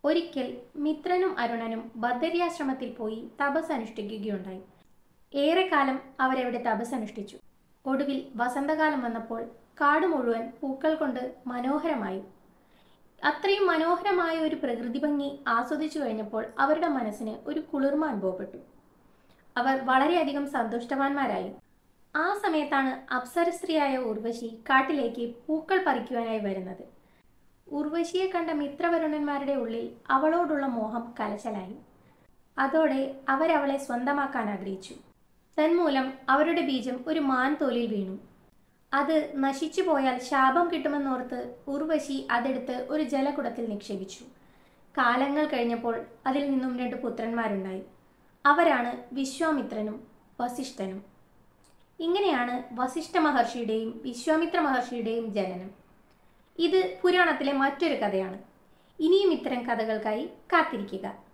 ഒരിക്കൽ മിത്രനും അരുണനും ബദര്യാശ്രമത്തിൽ പോയി തപസ് അനുഷ്ഠിക്കുകയുണ്ടായി. ഏറെക്കാലം അവരവിടെ തപസ് അനുഷ്ഠിച്ചു. ഒടുവിൽ വസന്തകാലം വന്നപ്പോൾ കാട് മുഴുവൻ പൂക്കൾ കൊണ്ട് മനോഹരമായി. അത്രയും മനോഹരമായ ഒരു പ്രകൃതി ഭംഗി ആസ്വദിച്ചു കഴിഞ്ഞപ്പോൾ അവരുടെ മനസ്സിന് ഒരു കുളിർമ അനുഭവപ്പെട്ടു. അവർ വളരെയധികം സന്തുഷ്ടവാന്മാരായി. ആ സമയത്താണ് അപ്സരസ്ത്രീയായ ഉർവശി കാട്ടിലേക്ക് പൂക്കൾ പറിക്കുവാനായി വരുന്നത്. ഉർവശിയെ കണ്ട മിത്രവരുണന്മാരുടെ ഉള്ളിൽ അവളോടുള്ള മോഹം കലശലായി. അതോടെ അവരവളെ സ്വന്തമാക്കാൻ ആഗ്രഹിച്ചു. തന്മൂലം അവരുടെ ബീജം ഒരു മാൻതോലിൽ വീണു. അത് നശിച്ചു പോയാൽ ശാപം കിട്ടുമെന്നോർത്ത് ഉർവശി അതെടുത്ത് ഒരു ജലകുടത്തിൽ നിക്ഷേപിച്ചു. കാലങ്ങൾ കഴിഞ്ഞപ്പോൾ അതിൽ നിന്നും 2 പുത്രന്മാരുണ്ടായി. അവരാണ് വിശ്വാമിത്രനും വസിഷ്ഠനും. ഇങ്ങനെയാണ് വസിഷ്ഠ മഹർഷിയുടെയും വിശ്വാമിത്ര മഹർഷിയുടെയും ജനനം. ഇത് പുരാണത്തിലെ മറ്റൊരു കഥയാണ്. ഇനിയും ഇത്തരം കഥകൾക്കായി കാത്തിരിക്കുക.